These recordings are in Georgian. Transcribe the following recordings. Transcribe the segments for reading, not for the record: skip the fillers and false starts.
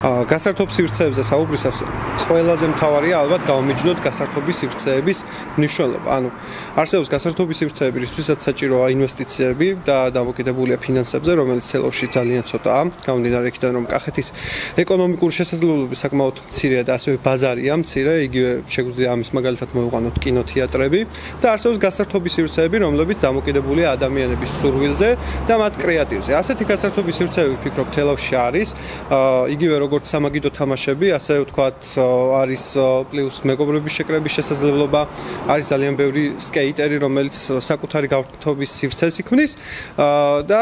გასართობ სივრცეებზე საუბრისას ყველაზე მთავარია ალბათ გავამიჯნოთ გასართობის სივრცეების მნიშვნელობა. ანუ არსებობს გასართობის სივრცეები, რისთვისაც საჭიროა ინვესტიციები და დამოკიდებულია ფინანსებზე, რომელიც თელავში ძალიან ცოტაა. გამომდინარე იქიდან, რომ კახეთის ეკონომიკური შესაძლებლობები საკმაოდ მცირეა და ასევე ბაზარია მცირე, იგივე შეგვიძლია ამის მაგალითად მოვიყვანოთ კინოთეატრები და არსებობს გასართობის სივრცეები, რომლებიც დამოკიდებულია ადამიანების სურვილზე და მათ კრეატივზე. ასეთი გასართობის სივრცეები ვფიქრობ თელავში არის, იგივე როგორც სამაგიდო თამაშები, ასე ვთქვათ, არის პლუს მეგობრების შეკრების შესაძლებლობა, არის ძალიან ბევრი სკეიტერი, რომელიც საკუთარი გართობის სივრცეს იქმნის და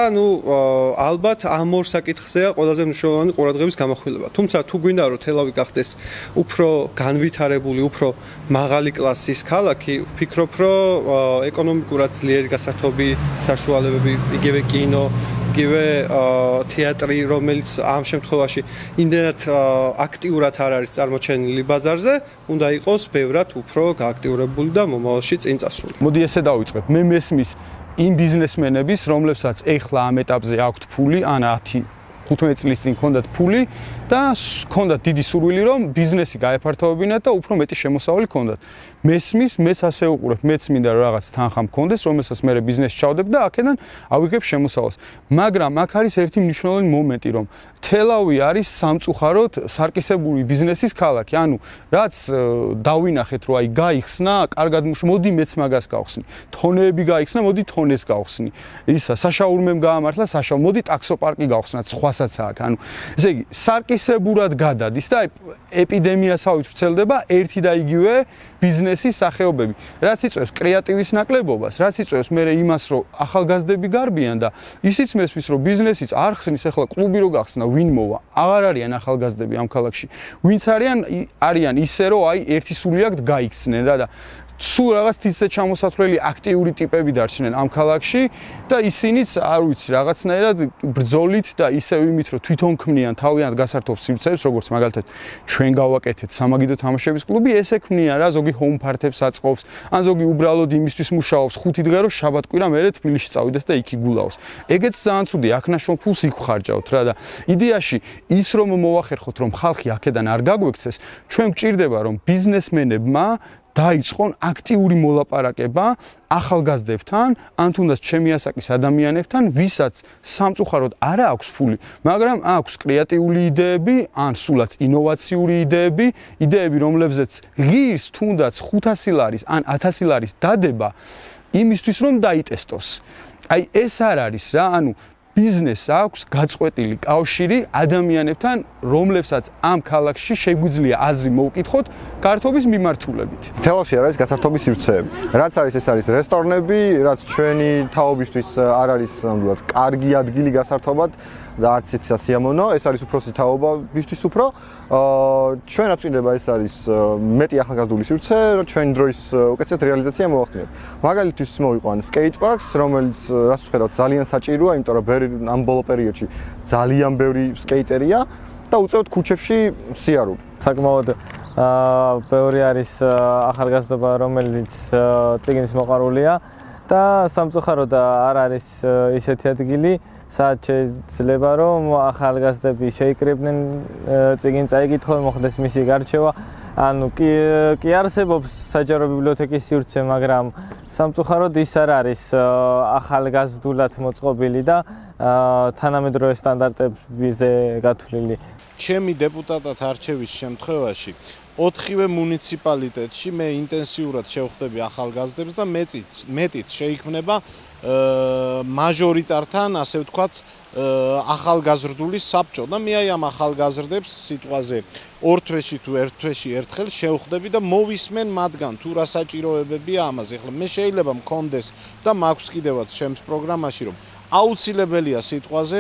ალბათ ამ ორ საკითხზეა ყველაზე მნიშვნელოვანი ყურადღების გამახვილება. თუმცა თუ გვინდა რომ თელავი გახდეს უფრო განვითარებული, უფრო მაღალი კლასის ქალაქი, ვფიქრობ, რომ ეკონომიკურად ძლიერი გასართობი საშუალებები, იგივე კინო, იგივე თეატრი, რომელიც ამ შემთხვევაში იმდენად აქტიურად არ არის წარმოჩენილი ბაზარზე, უნდა იყოს ბევრად უფრო გააქტიურებული და მომავალში წინ წასული. მოდი ესე დავიწყებ. მე მესმის იმ ბიზნესმენების, რომლებსაც ეხლა ამ ეტაპზე აქვთ ფული, ან 10-15 წლის წინ ჰქონდათ ფული და ჰქონდათ დიდი სურვილი, რომ ბიზნესი გაეფართოვებინათ და უფრო მეტი შემოსავალი ჰქონდათ. მესმის, მეც ასე უყურებ, მეც მინდა რომ რაღაც თანხა მქონდეს, რომელსაც მე ბიზნესში ჩავდებ და აქედან ავიღებ შემოსავალს. მაგრამ აქ არის ერთი მნიშვნელოვანი მომენტი, რომ თელავი არის სამწუხაროდ სარკისებული ბიზნესის ქალაქი. ანუ რაც დავინახეთ, რომ აი გაიხსნა, კარგად მოდი მეც მაგას გავხსნი. თონეები გაიხსნა, მოდი თონეს გავხსნი. ისა საშაურმემ გაამართლა, მოდი ტაქსოპარკი გავხსნათ, სხვასაც აქ. ანუ ესე იგი, სარკისებურად გადადის და ეპიდემიასავით ვრცელდება ერთი და იგივე ბიზნესის სახეობები. რაც იწვევს კრეატივის ნაკლებობას, რაც იწვევს მე იმას, რომ ახალგაზრდები გარბიან და ისიც მესმის, რომ ბიზნესიც არ ხსნის, ახლა კლუბი რო გახსნა, ვინ მოვა? აღარ არიან ახალგაზრდები ამ ქალაქში. ვინც არიან ისე, რომ აი ერთი სული აქვთ გაიქცნენ რა და სულ რაღაც ისე ჩამოსათვლელი აქტიური ტიპები დარჩნენ ამ ქალაქში და ისინიც არ ვიცი რაღაცნაირად ბრძოლით და ისევ იმით რომ თვითონ ქმნიან თავიანთ გასართობ სივრცეებს, როგორც მაგალითად ჩვენ გავაკეთეთ სამაგიდო თამაშების კლუბი, ესე ქმნიან რა, ზოგი ჰოუმ პარტებს აწყობს, ან ზოგი უბრალოდ იმისთვის მუშაობს 5 დღე რომ შაბათ-კვირა მერე თბილისში წავიდეს და იქ იგულაოს. ეგეც ძალიან ცუდი, აქ ნაშრომ ფულს იქ ხარჯავთ რა და იდეაში ის რომ მოვახერხოთ რომ ხალხი აქედან არ გაგვექცეს, ჩვენ გვჭირდება რომ ბიზნესმენებმა დაიწყონ აქტიური მოლაპარაკება ახალგაზრდებთან, ან თუნდაც ჩემი ასაკის ადამიანებთან, ვისაც სამწუხაროდ არ აქვს ფული, მაგრამ აქვს კრეატიული იდეები, ან სულაც ინოვაციური იდეები, რომლებზეც ღირს თუნდაც 500 ლარის ან 1000 ლარის დადება იმისთვის რომ დაიტესტოს. აი ეს არ არის რა, ანუ ბიზნესს აქვს გაწყვეტილი კავშირი ადამიანებთან, რომლებსაც ამ ქალაქში შეგვიძლია აზრი მოვკითხოთ გართობის მიმართულებით. თელავში არის გასართობის სივრცეები. რაც არის ეს არის რესტორნები, რაც ჩვენი თაობისთვის არ არის ნამდვილად კარგი ადგილი გასართობად და არც სიამოვნო, ეს არის უფროსი თაობისთვის უფრო. ჩვენაც ჭირდება ეს არის მეტი ახალგაზრდული სივრცე, რომ ჩვენი დროის უკეთესად რეალიზაცია მოვახდინოთ. მაგალითად მოვიყვან skate parks, რომელიც რაც ვხედავთ ძალიან საჭიროა, იმიტომ რომ ამ ბოლო პერიოდში ძალიან ბევრი სკეიტერია და უწევთ ქუჩებში სიარული. საკმაოდ ბევრი არის ახალგაზრდობა, რომელიც წიგნის მოყვარულია და სამწუხაროდ არ არის ისეთი ადგილი, სადაც შეიძლება რომ ახალგაზრდები შეიკრიბნენ წიგნს წაიკითხონ, მოხდეს მისი გარჩევა. ანუ კი არსებობს საჯარო ბიბლიოთეკის სივრცე, მაგრამ სამწუხაროდ ის არ არის ახალგაზრდულად მოწყობილი და თანამედროვე სტანდარტებზე გათვლილი. ჩემი დეპუტატად არჩევის შემთხვევაში 4-ვე მუნიციპალიტეტში მე ინტენსიურად შევხვდები ახალგაზრდებს და მეტიც შეიქმნება მაჟორიტართან, ასე ვთქვათ, ახალგაზრდული საბჭო და მე აი ამ ახალგაზრდებს სიტყვაზე 2 თვეში თუ 1 თვეში ერთხელ შევხვდები და მოვისმენ მათგან თუ რა საჭიროებებია ამაზე. ახლა მე შეიძლება მქონდეს და მაქვს კიდევაც ჩემს პროგრამაში რომ აუცილებელია სიტყვაზე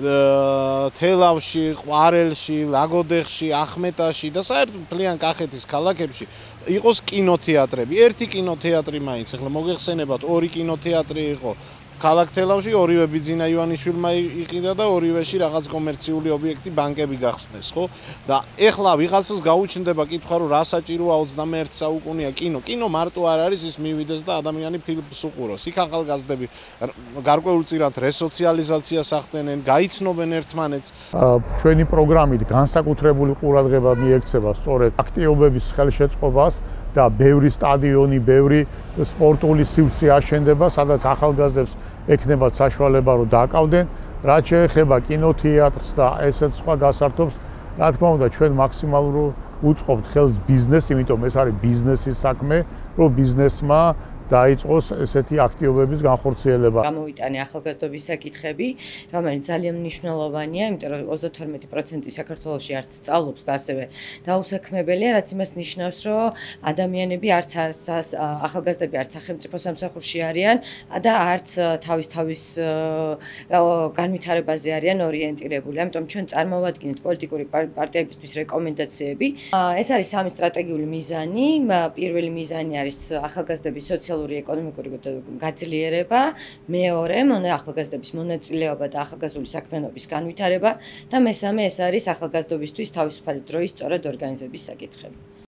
თელავში, ყვარელში, ლაგოდეხში, ახმეტაში და საერთოდ მთლიან კახეთის ქალაქებში იყოს კინოთეატრები. ერთი კინოთეატრი მაინც, ახლა მოგეხსენებათ 2 კინოთეატრი იყო ქალაქ თელავში ორივე ბიძინა ივანიშვილმა იყიდა და ორივეში რაღაც კომერციული ობიექტი ბანკები გახსნეს, ხო? და ეხლა ვიღაცას გაუჩნდება კითხვა, რომ რა საჭიროა 21 საუკუნეა კინო. კინო მარტო არ არის ის მივიდეს და ადამიანი ფილმს უყუროს. იქ ახალგაზრდები გარკვეულწილად რესოციალიზაციას ახდენენ, გაიცნობენ ერთმანეთს. ჩვენი პროგრამით განსაკუთრებული ყურადღება მიექცევა სწორედ აქტიობების ხელშეწყობას და ბევრი სტადიონი, ბევრი სპორტული სივრცე აშენდება, სადაც ახალგაზრდებს ექნებათ საშუალება რომ დააკავდნენ. რაც შეეხება კინოთეატრს და ესეც სხვა გასართობს, რა თქმა უნდა, ჩვენ მაქსიმალურად უწყობთ ხელს ბიზნესს, იმიტომ ეს არის ბიზნესის საქმე, რომ ბიზნესმა დაიწყოს ესეთი აქტიობების განხორციელება. გამოვიტანე ახალგაზრდობის საკითხები, რომელიც ძალიან მნიშვნელოვანია, იმიტომ რომ 32% საქართველოში არც სწავლობს და ასევე დაუსაქმებელია, რაც იმას ნიშნავს, რომ ადამიანები არც ახალგაზრდები არც სახელმწიფო სამსახურში არიან და არც თავის განვითარებაზე არიან ორიენტირებული. ამიტომ ჩვენ წარმოვადგინეთ პოლიტიკური პარტიებისთვის რეკომენდაციები. ეს არის სამი სტრატეგიული მიზანი. პირველი მიზანი არის ახალგაზრდების სოციალური ეკონომიკური გაძლიერება, მეორე ახალგაზრდების მონაწილეობა და ახალგაზრდული საქმიანობის განვითარება და მესამე ეს არის ახალგაზრდობისთვის თავისუფალი დროის სწორად ორგანიზების საკითხები.